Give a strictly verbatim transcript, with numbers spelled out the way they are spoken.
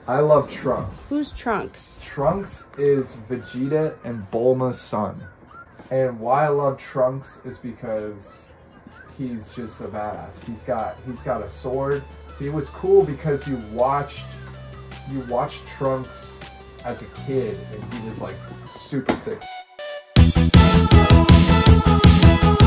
I love Trunks. Who's Trunks? Trunks is Vegeta and Bulma's son. And why I love Trunks is because he's just a badass. He's got he's got a sword. He was cool because you watched you watched Trunks as a kid and he was like super sick.